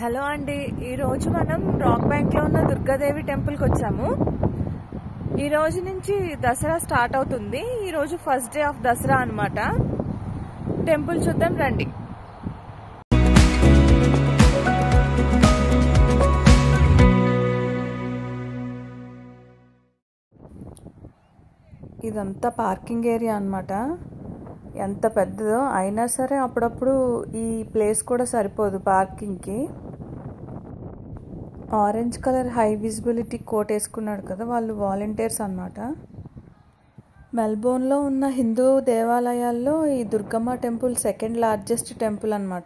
Hello అండి, ఈరోజు మనం రాక్ బ్యాంక్లో ఉన్న దుర్గాదేవి టెంపుల్కి వచ్చాము. ఈ రోజు నుంచి దసరా స్టార్ట్ అవుతుంది. ఈరోజు ఫస్ట్ డే ఆఫ్ దసరా అన్నమాట. టెంపుల్ చూద్దాం రండి. ఇదంతా పార్కింగ్ ఏరియా అన్నమాట. ఎంత పెద్దదో అయినా సరే అప్పుడప్పుడు ఈ ప్లేస్ కూడా సరిపోదు పార్కింగ్కి. Orange colour high visibility coat వేసుకున్నాడు కదా, వాళ్ళు వాలంటీర్స్ అన్నమాట. మెల్బోర్న్లో ఉన్న హిందూ దేవాలయాల్లో ఈ Durgamma temple second largest temple అన్నమాట.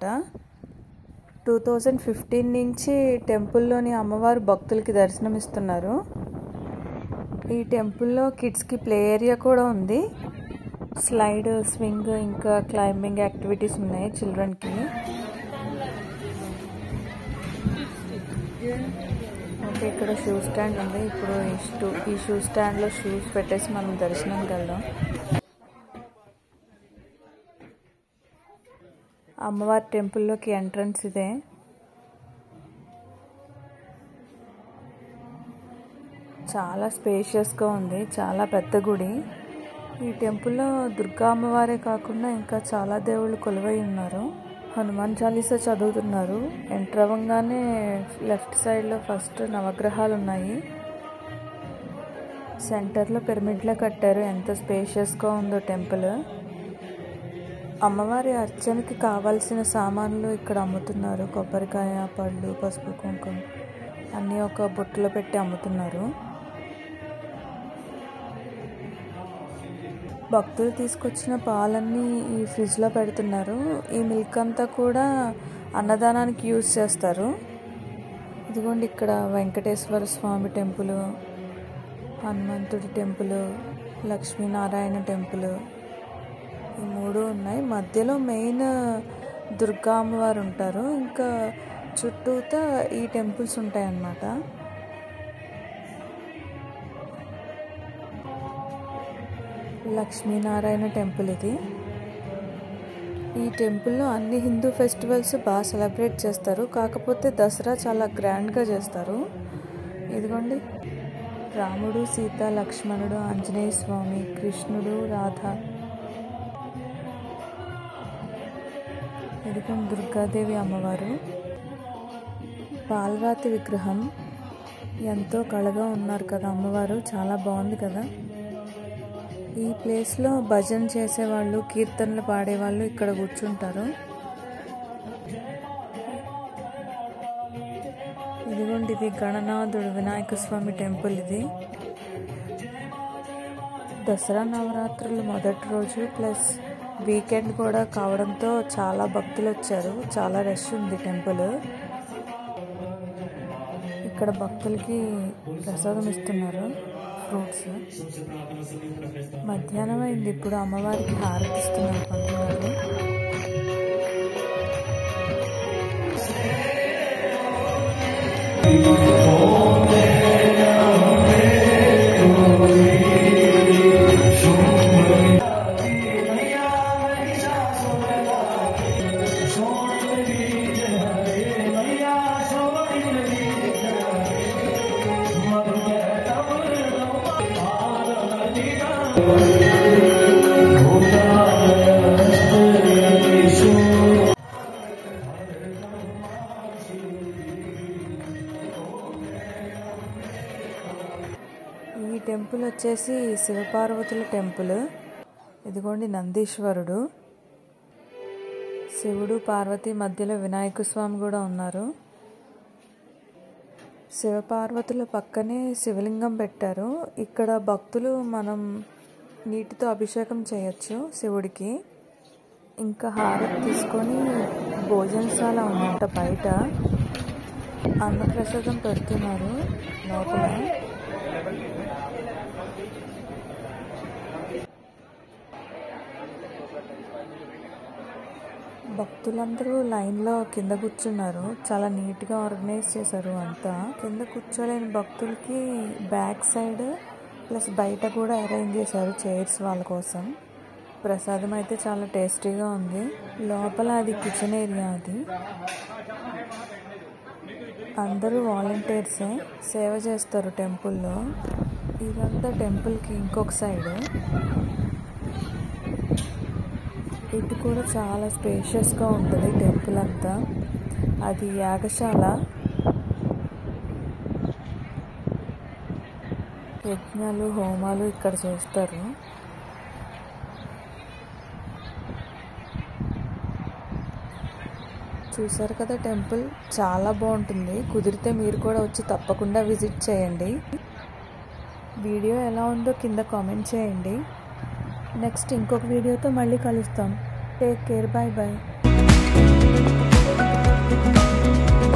2015 నుంచి టెంపుల్లోని అమ్మవారు భక్తులకి దర్శనమిస్తున్నారు. ఈ టెంపుల్లో కిడ్స్కి ప్లే ఏరియా కూడా ఉంది. స్లైడ్, స్వింగ్, ఇంకా క్లైంబింగ్ యాక్టివిటీస్ ఉన్నాయి చిల్డ్రన్కి. ఓకే, ఇక్కడ షూ స్టాండ్ ఉంది. ఇప్పుడు ఈ షూ స్టాండ్లో షూస్ పెట్టేసి మనం దర్శనంకి వెళ్దాం. అమ్మవారి టెంపుల్లోకి ఎంట్రన్స్ ఇదే. చాలా స్పేషియస్గా ఉంది, చాలా పెద్ద గుడి. ఈ టెంపుల్లో దుర్గా అమ్మవారే కాకుండా ఇంకా చాలా దేవుళ్ళు కొలువై ఉన్నారు. హనుమాన్ చాలీసా చదువుతున్నారు. ఎంటర్ అవ్వగానే లెఫ్ట్ సైడ్లో ఫస్ట్ నవగ్రహాలు ఉన్నాయి. సెంటర్లో పిరమిడ్లా కట్టారు. ఎంత స్పేషియస్గా ఉందో టెంపుల్. అమ్మవారి అర్చనకి కావాల్సిన సామాన్లు ఇక్కడ అమ్ముతున్నారు. కొబ్బరికాయ, పళ్ళు, పసుపు, కుంకుమ అన్నీ ఒక బుట్టలో పెట్టి అమ్ముతున్నారు. భక్తులు తీసుకొచ్చిన పాలన్నీ ఈ ఫ్రిడ్జ్లో పెడుతున్నారు. ఈ మిల్క్ అంతా కూడా అన్నదానానికి యూజ్ చేస్తారు. ఇదిగోండి, ఇక్కడ వెంకటేశ్వర స్వామి టెంపుల్, హనుమంతుడి టెంపుల్, లక్ష్మీనారాయణ టెంపుల్, ఈ మూడు ఉన్నాయి. మధ్యలో మెయిన్ దుర్గా అమ్మవారు ఉంటారు. ఇంకా చుట్టూతా ఈ టెంపుల్స్ ఉంటాయి అన్నమాట. లక్ష్మీనారాయణ టెంపుల్ ఇది. ఈ టెంపుల్లో అన్ని హిందూ ఫెస్టివల్స్ బాగా సెలబ్రేట్ చేస్తారు. కాకపోతే దసరా చాలా గ్రాండ్గా చేస్తారు. ఇదిగోండి, రాముడు, సీత, లక్ష్మణుడు, ఆంజనేయ స్వామి, కృష్ణుడు, రాధ. ఇదిగోండి దుర్గాదేవి అమ్మవారు. పాలరాతి విగ్రహం. ఎంతో కళగా ఉన్నారు కదా అమ్మవారు, చాలా బాగుంది కదా. ఈ ప్లేస్లో భజన చేసేవాళ్ళు, కీర్తనలు పాడేవాళ్ళు ఇక్కడ కూర్చుంటారు. ఇదిగోండి, ఇది గణనాథుడు వినాయక స్వామి టెంపుల్. ఇది దసరా నవరాత్రులు మొదటి రోజు ప్లస్ వీకెండ్ కూడా కావడంతో చాలా భక్తులు వచ్చారు. చాలా రష్ ఉంది టెంపుల్. ఇక్కడ భక్తులకి ప్రసాదం ఇస్తున్నారు, ఫ్రూట్స్. మధ్యాహ్నం అయింది. ఇప్పుడు అమ్మవారికి హారతి ఇస్తున్నారు పంతులు. ఈ టెంపుల్ వచ్చేసి శివపార్వతుల టెంపుల్. ఇదిగోండి నందీశ్వరుడు, శివుడు, పార్వతి, మధ్యలో వినాయక స్వామి కూడా ఉన్నారు. శివపార్వతుల పక్కనే శివలింగం పెట్టారు. ఇక్కడ భక్తులు మనం నీటితో అభిషేకం చేయొచ్చు శివుడికి. ఇంకా హారతి తీసుకొని భోజనశాల ఉందంట బయట. అన్నప్రసాదం పెడుతున్నారు లోపల. భక్తులందరూ లైన్లో కింద కూర్చున్నారు. చాలా నీట్గా ఆర్గనైజ్ చేశారు అంతా. కింద కూర్చోలేని భక్తులకి బ్యాక్ సైడ్ ప్లస్ బయట కూడా అరేంజ్ చేశారు చైర్స్ వాళ్ళ కోసం. ప్రసాదం అయితే చాలా టేస్టీగా ఉంది. లోపల అది కిచెన్ ఏరియా. అది అందరూ వాలంటీర్సే, సేవ చేస్తారు టెంపుల్లో. ఇదంతా టెంపుల్కి ఇంకొక సైడ్. ఇది కూడా చాలా స్పేషియస్గా ఉంటుంది టెంపుల్ అంతా. అది యాగశాల. యజ్ఞాలు హోమాలు ఇక్కడ చేస్తారు. చూసారు కదా, టెంపుల్ చాలా బాగుంటుంది. కుదిరితే మీరు కూడా వచ్చి తప్పకుండా విజిట్ చేయండి. వీడియో ఎలా ఉందో కింద కామెంట్ చేయండి. నెక్స్ట్ ఇంకొక వీడియోతో మళ్ళీ కలుస్తాం. Take care. Bye bye.